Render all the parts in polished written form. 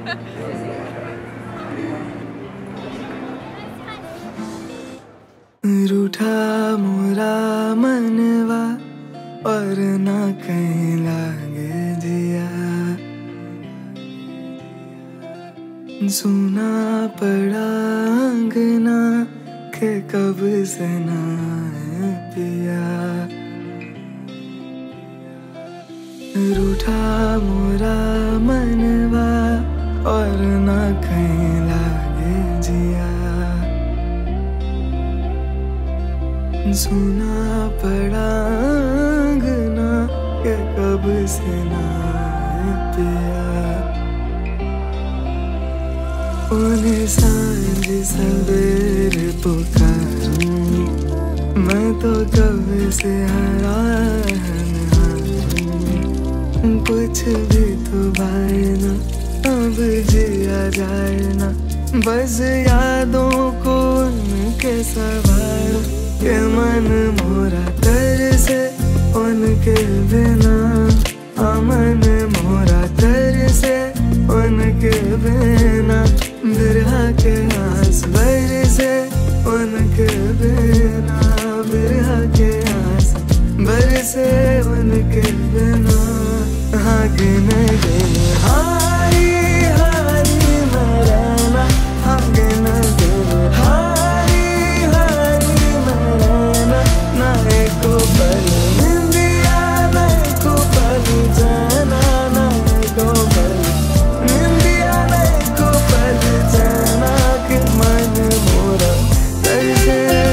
रूठा मोरा मनवा और ना कहीं लागे जिया, सुना पड़ा अंगना के कब से ना पिया। रूठा मोरा मनवा और ना कहीं लागे जिया, सुना पड़ा अंगना के कब से ना पिया। उन्हें सांझ सवेरे पुकारूं, मैं तो कब से हैरान हूँ। कुछ भी तो भाई ना अब जिया जाए ना, बस यादों को उनके सवार के मन मोरा तर से उनके बिना। मन मोरा तर से उनके बिना, बिरहा के आस बरसे उनके बिना, बिरहा के आस बरसे उनके बिना। हाँ गिने गिने हारी हारी मरना, हाँ गिने गिने हारी हारी मरना। ना एको पल निंदिया, ना एको पल जाना, ना एको पल निंदिया, ना एको पल जाना के मन मोरा तरसे।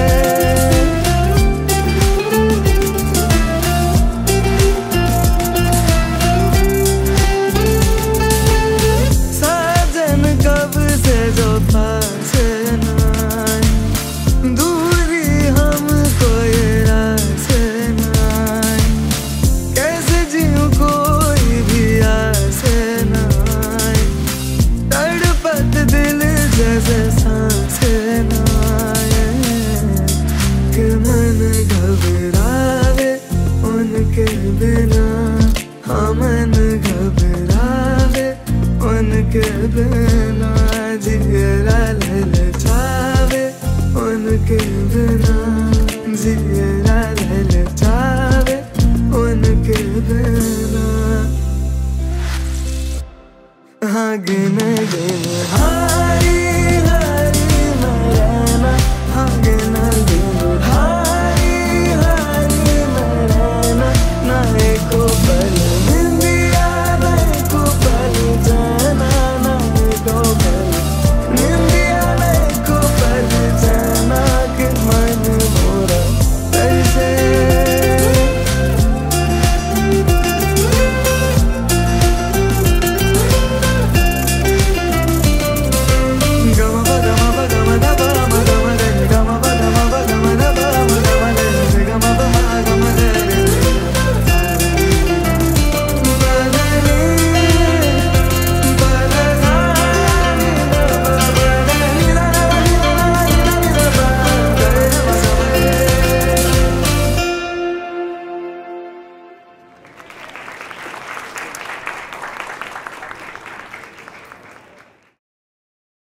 जो पास नाय, दूरी हमको ये रास नाय। कैसे जीऊं कोई भी आस नाय, तड़पत दिल जैसे सांस नाय। कि मन घबरावे उनके बिना, हाँ मन घबरावे उनके बिना। जिगरा ललचावे उनके बिना।